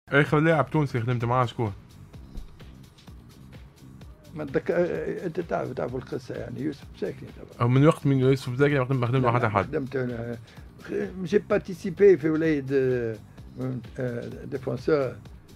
اخر لاعب تونسي خدمت معاه شكون؟ ما انت تعرف القصه يعني يوسف مساكني طبعا. من وقت من يوسف زاكي ما خدمت مع حتى حد. خدمت انا جي بارتيسيبي في ولايه ديفونسور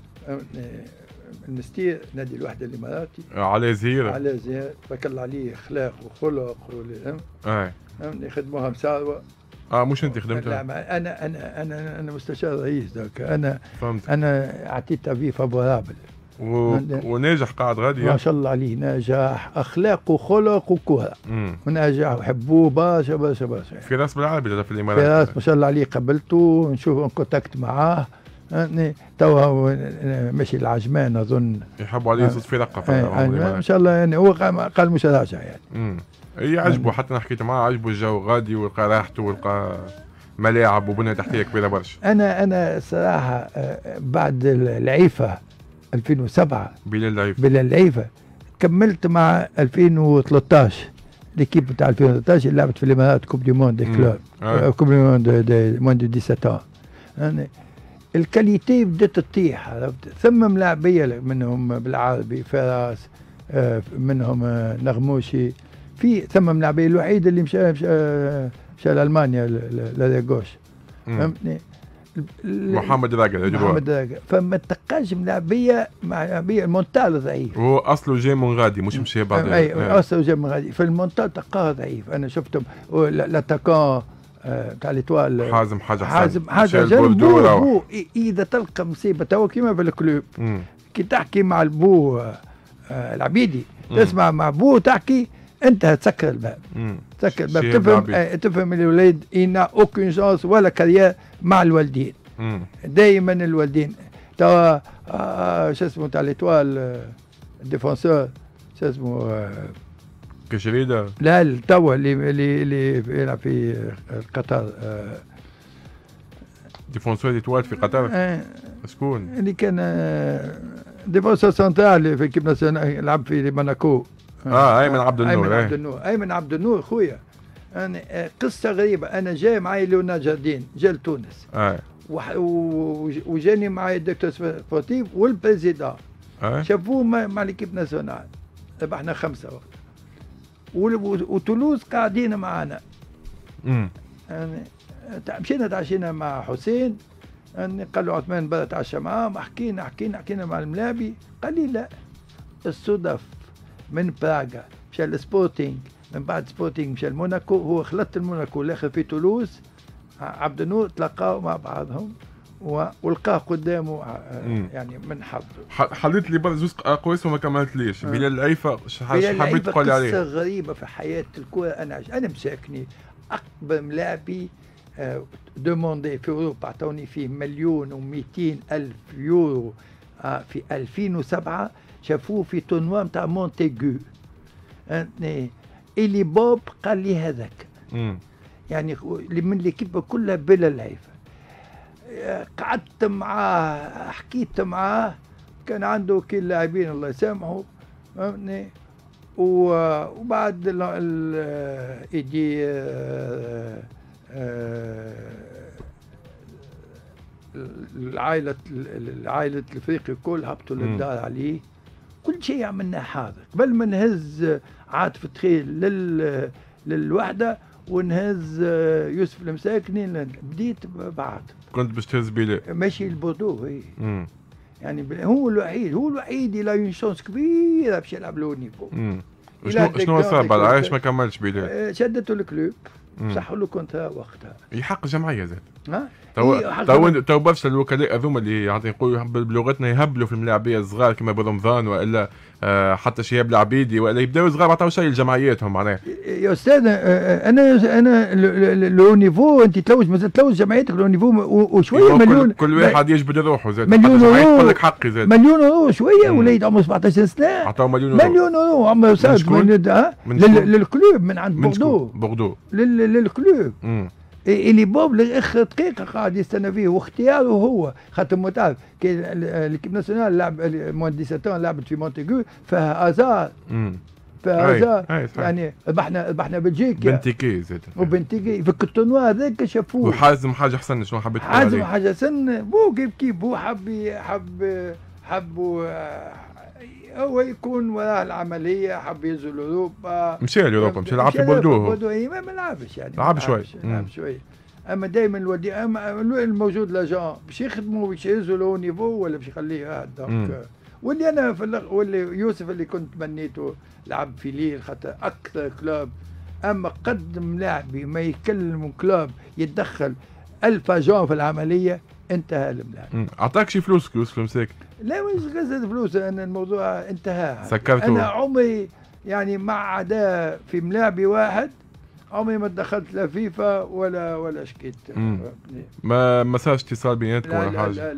المستير نادي الوحده الاماراتي. على زهير. على زهير بارك الله عليه اخلاق وخلق فهمتني خدموها مساروه. مش انت خدمتها؟ لا انا مستشار رئيس دوك انا فهمت. انا اعطيت افي فابورابل وناجح قاعد غادي ما شاء الله عليه ناجح اخلاق وخلق وكره وناجح وحبوه برشا برشا برشا. فراس بالعربي في الامارات. فراس ما شاء الله عليه قبلته نشوف كونتاكت معاه توا ماشي العجمان اظن يحبوا عليه صوت في رقه ما شاء الله يعني هو قال مش راجع يعني. يعجبه حتى انا حكيت معاه عجبه الجو غادي ولقى راحته ولقى ملاعب وبنيه تحتيه كبيره برشا. انا صراحه بعد العيفه 2007 بلال العيفه كملت مع 2013 ليكيب بتاع 2013 اللي لعبت في الامارات كوب دي موند كلوب كوب دي موند موند دي 17 يعني الكاليتي بدات تطيح عرفت. ثم ملاعبيه منهم بالعربي فراس منهم نغموشي في ثم ملاعبيه الوحيد اللي مشى لالمانيا للاغوش فهمتني. محمد راقل فما تلقاش ملاعبيه مع لاعبيه المونتال ضعيف. هو اصله جاي من غادي مش مشي بعد. اصله جاي من غادي فالمونتال تلقاه ضعيف. انا شفتهم لاتاكون تاع ليتوال حازم جنبه اذا تلقى مصيبه توا كيما في الكلوب كي تحكي مع البو العبيدي تسمع مع بو تحكي انت تسكر الباب. تسكر الباب تفهم الولاد إن اوكين شانس ولا كارير مع الوالدين. دائما الوالدين توا شو اسمه تاع ليتوال ديفونسور شو اسمه كشريدة. لا توا اللي يلعب في قطر ديفونسور ليتوال في قطر. شكون؟ اللي كان ديفونسور سنترال في كيب ناسيونال لعب في موناكو. ايمن عبد النور. ايمن عبد النور خويا. انا قصه غريبه انا جاي معي لونا جاردين جا لتونس. وجاني معي الدكتور سبورتيف والبريزيدون. شافوه مع ليكيب ناسيونال ربحنا 5 وقت. وتولوز قاعدين معنا. يعني مشينا تعشينا مع حسين قال له عثمان بدا تعشى معاه حكينا مع الملاعبي قال لي لا الصدف من براغا مشى السبورتينغ من بعد سبورتينغ مشى الموناكو هو خلط الموناكو الاخر في تولوز عبد النور تلاقاو مع بعضهم ولقاه قدامه يعني من حظه. حليت لي برضه زوز اقواس وما كملتليش. بلال العيفه حبيت تقول عليه قصه غريبه في حياه الكره. انا مساكني اكبر ملاعبي دوموندي في اوروبا اعطوني فيه 1,200,000 يورو في 2007 شافوه في تورنوا نتاع مونتيغو. إلي بوب قال لي هذاك يعني من ليكيب كلها بلا العيفه. قعدت معاه حكيت معاه كان عنده وكيل لاعبين الله يسامحه فهمتني. وبعد يجي العائلة الفريق الكل هبطوا للدار عليه. كل شيء عملناه حاضر قبل ما نهز عاطف تخيل للوحدة ونهز يوسف المساكني بديت بعاطف. كنت باش تهز بيلي ماشي البوردو هي يعني هو الوحيد اللي له شانس كبيره باش يلعب لو نيفو. شنو صار علاش ما كملش بيلي؟ شدته الكلوب صحوا له كونترا وقتها. يحق جمعيه زاد. تو برشا الوكلاء هذوما اللي يقولوا بلغتنا يهبلوا في الملاعبيه الصغار كما برمضان والا حتى شياب العبيدي والا يبداو صغار ما عطاو شيء لجمعياتهم معناها. يا استاذ انا لو نيفو انت تلوج مثلا تلوج جمعيتك لو نيفو وشويه مليون. كل واحد يجبد روحه زاد. مليون يورو يقول لك حقي زاد. مليون يورو شويه وليد عمره 17 سنه عطاو مليون يورو عمره ساد للكلوب من عند بوردو للكلوب. اللي بوب لاخر دقيقه قاعد يستنى فيه واختياره هو خاطر متعرف كي ليكيب ناسيونال لعب موان 17 لعبت في مونتيغو فيها ازار فهذا يعني ذبحنا بلجيكا بنتيكي زيد وبنتيكي في الكوتونوا هذاك شافوه. وحازم حاجه حسن شنو حبيت تقول حازم حاجه حسن بو كيف بو حبوا هو يكون وراء العمليه، حب ينزل اوروبا، مشى لاوروبا، مشى لعب في بوردو، ما لعبش يعني لعب شوي اما دائما الودي الموجود لاجون باش يخدموا باش ينزلوا نيفو ولا باش يخليه هاد دونك. واللي انا واللي يوسف اللي كنت تمنيته لعب في ليل خاطر اكثر كلوب، اما قدم لاعبي ما يكلم كلوب يتدخل 1000 اجون في العمليه انتهى الملاعب. اعطاك شي فلوس يوسف المساكن؟ لا مش قصة فلوس، انا الموضوع انتهى. سكرته. انا عمري يعني مع عداء في ملاعبي واحد عمري ما دخلت لا فيفا ولا شكيت. ما صارش اتصال بيناتكم ولا حاجه؟